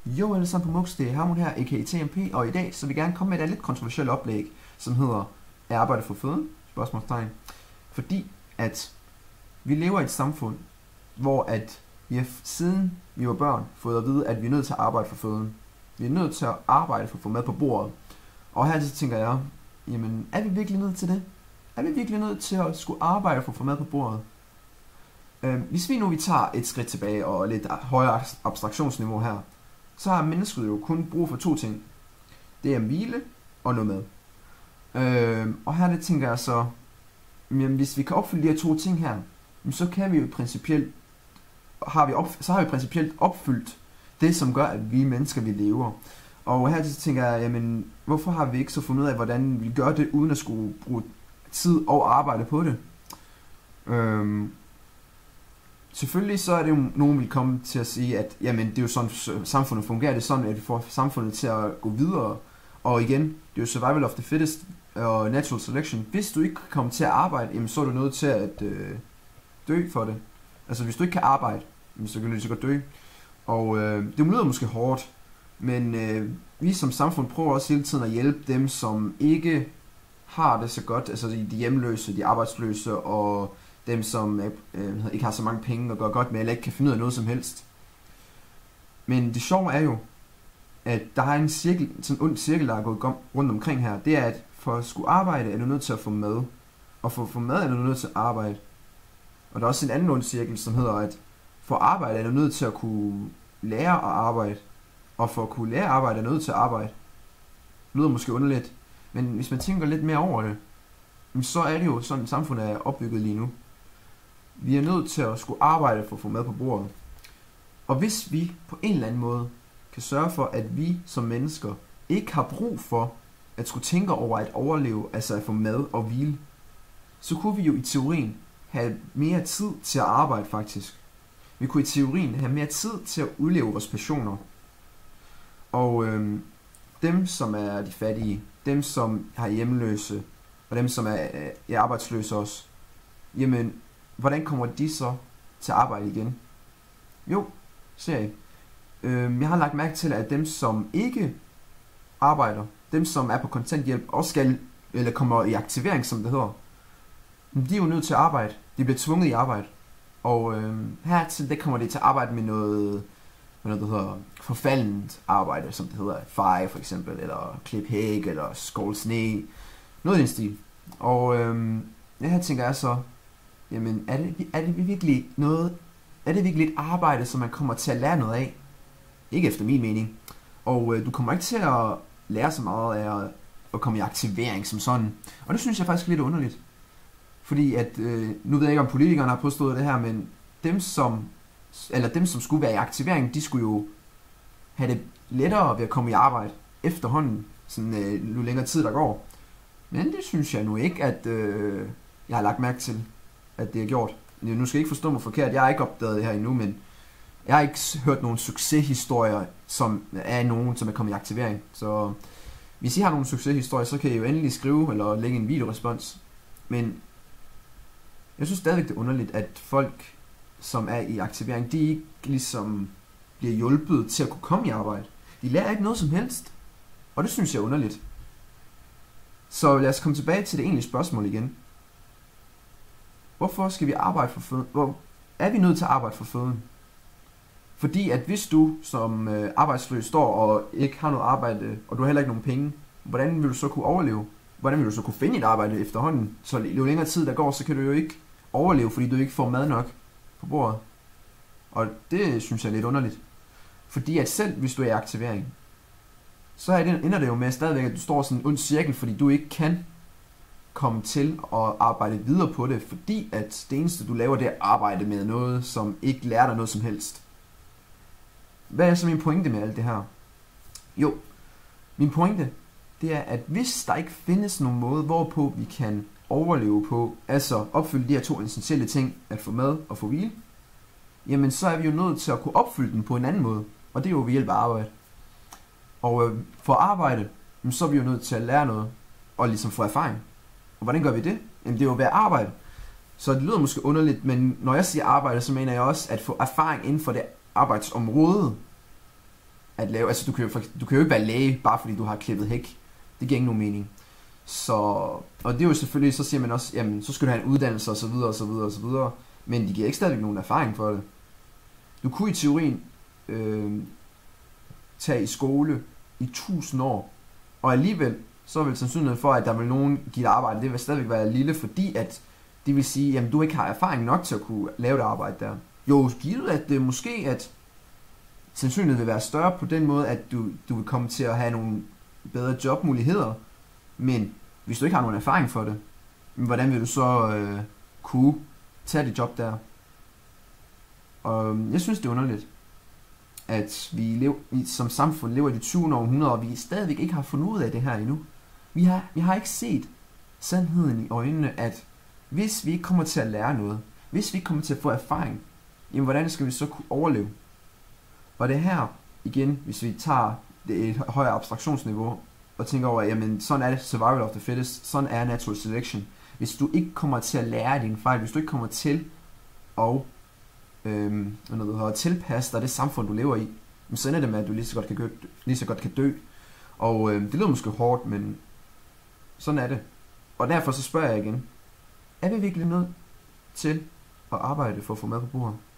Jo, alle sammen på Mux, det er Harmon her, a.k.a. TMP, og i dag så vil jeg gerne komme med et lidt kontroversielt oplæg, som hedder, er arbejde for føden? Spørgsmålstegn. Fordi at vi lever i et samfund, hvor at vi har siden vi var børn fået at vide, at vi er nødt til at arbejde for føden. Vi er nødt til at arbejde for at få mad på bordet. Og her så tænker jeg, jamen er vi virkelig nødt til det? Er vi virkelig nødt til at skulle arbejde for at få mad på bordet? Hvis vi tager et skridt tilbage og lidt højere abstraktionsniveau her, så har mennesket jo kun brug for to ting. Det er hvile og noget mad. Og her det tænker jeg så, jamen, hvis vi kan opfylde de her to ting her, så kan vi jo principielt har vi principielt opfyldt det, som gør, at vi mennesker vi lever. Og her så tænker jeg, jamen, hvorfor har vi ikke så fundet ud af, hvordan vi gør det, uden at skulle bruge tid og arbejde på det? Selvfølgelig så er det jo, nogen vil komme til at sige, at jamen, det er jo sådan, samfundet fungerer. Det er sådan, at vi får samfundet til at gå videre. Og igen, det er jo survival of the fittest og natural selection. Hvis du ikke kommer til at arbejde, jamen, så er du nødt til at dø for det. Altså hvis du ikke kan arbejde, jamen, så kan du lige så godt dø. Og det lyder måske hårdt, men vi som samfund prøver også hele tiden at hjælpe dem, som ikke har det så godt. Altså de hjemløse, de arbejdsløse og dem, som ikke har så mange penge og gør godt med, eller ikke kan finde ud af noget som helst. Men det sjove er jo, at der er en cirkel, sådan en ond cirkel, der er gået rundt omkring her. Det er, at for at skulle arbejde, er du nødt til at få mad. Og for at få mad, er du nødt til at arbejde. Og der er også en anden ond cirkel, som hedder, at for at arbejde, er du nødt til at kunne lære at arbejde. Og for at kunne lære at arbejde, er du nødt til at arbejde. Det lyder måske underligt, men hvis man tænker lidt mere over det, så er det jo sådan, samfundet er opbygget lige nu. Vi er nødt til at skulle arbejde for at få mad på bordet. Og hvis vi på en eller anden måde kan sørge for, at vi som mennesker ikke har brug for at skulle tænke over at overleve, altså at få mad og hvile, så kunne vi jo i teorien have mere tid til at arbejde faktisk. Vi kunne i teorien have mere tid til at udleve vores passioner. Og dem, som er de fattige, dem, som har hjemløse, og dem, som er arbejdsløse også, jamen, hvordan kommer de så til at arbejde igen? Jo, ser I. Jeg har lagt mærke til, at dem, som ikke arbejder, dem, som er på kontanthjælp, også skal, eller kommer i aktivering, som det hedder, de er jo nødt til at arbejde. De bliver tvunget i arbejde. Og hertil, der kommer de til at arbejde med noget der hedder forfaldent arbejde, som det hedder feje for eksempel, eller klip hæk, eller skåle sne, noget i den stil. Og her tænker jeg så, jamen er det virkelig et arbejde, som man kommer til at lære noget af? Ikke efter min mening. Og du kommer ikke til at lære så meget af at komme i aktivering som sådan. Og det synes jeg faktisk er lidt underligt. Fordi at, nu ved jeg ikke om politikerne har påstået det her, men dem som skulle være i aktivering, de skulle jo have det lettere ved at komme i arbejde efterhånden, sådan nu længere tid der går. Men det synes jeg nu ikke, at jeg har lagt mærke til, at det er gjort. Nu skal jeg ikke forstå mig forkert, jeg har ikke opdaget det her endnu, men jeg har ikke hørt nogen succeshistorier, som er nogen, som er kommet i aktivering. Så hvis I har nogle succeshistorier, så kan I jo endelig skrive eller lægge en videorespons. Men jeg synes stadigvæk, det er underligt, at folk, som er i aktivering, de ikke ligesom bliver hjulpet til at kunne komme i arbejde. De lærer ikke noget som helst. Og det synes jeg er underligt. Så lad os komme tilbage til det egentlige spørgsmål igen. Hvorfor skal vi arbejde for føden? Er vi nødt til at arbejde for føden? Fordi at hvis du som arbejdsløs står og ikke har noget arbejde, og du har heller ikke nogen penge, hvordan vil du så kunne overleve? Hvordan vil du så kunne finde et arbejde efterhånden? Så jo længere tid der går, så kan du jo ikke overleve, fordi du ikke får mad nok på bordet. Og det synes jeg er lidt underligt. Fordi at selv hvis du er i aktivering, så ender det jo med stadigvæk, at du står sådan en ond cirkel, fordi du ikke kan komme til at arbejde videre på det, fordi at det eneste du laver, det er at arbejde med noget, som ikke lærer dig noget som helst. Hvad er så min pointe med alt det her? Jo, min pointe, det er, at hvis der ikke findes nogen måde, hvorpå vi kan overleve på, altså opfylde de her to essentielle ting, at få mad og få hvile, jamen så er vi jo nødt til at kunne opfylde den på en anden måde, og det er jo ved hjælp af arbejde. Og for at arbejde, så er vi jo nødt til at lære noget, og ligesom få erfaring. Og hvordan gør vi det? Jamen det er jo ved at arbejde. Så det lyder måske underligt, men når jeg siger arbejde, så mener jeg også at få erfaring inden for det arbejdsområde. at lave. Altså du kan jo ikke være læge, bare fordi du har klippet hæk. Det giver ikke nogen mening. Så, og det er jo selvfølgelig, så siger man også, jamen, så skal du have en uddannelse og så videre og så videre og så videre. Men de giver ikke stadigvæk nogen erfaring for det. Du kunne i teorien tage i skole i 1000 år, og alligevel, så er vel sandsynligheden for, at der vil nogen give dig arbejde, det vil stadigvæk være lille, fordi at det vil sige, jamen du ikke har erfaring nok til at kunne lave det arbejde der. Jo, givet at det måske, at sandsynligheden vil være større på den måde, at du vil komme til at have nogle bedre jobmuligheder, men hvis du ikke har nogen erfaring for det, hvordan vil du så kunne tage det job der? Og jeg synes, det er underligt, at vi som samfund lever i det 20. århundrede, og vi stadigvæk ikke har fundet ud af det her endnu. Vi har ikke set sandheden i øjnene, at hvis vi ikke kommer til at lære noget, hvis vi ikke kommer til at få erfaring, jamen hvordan skal vi så kunne overleve? Og det her, igen, hvis vi tager det et højere abstraktionsniveau, og tænker over, jamen sådan er det survival of the fittest, sådan er natural selection. Hvis du ikke kommer til at lære dine fejl, hvis du ikke kommer til at tilpasse dig det samfund, du lever i, så ender det med, at du lige så godt kan dø. Og det lyder måske hårdt, men sådan er det. Og derfor så spørger jeg igen, er vi virkelig nødt til at arbejde for at få mad på bordet?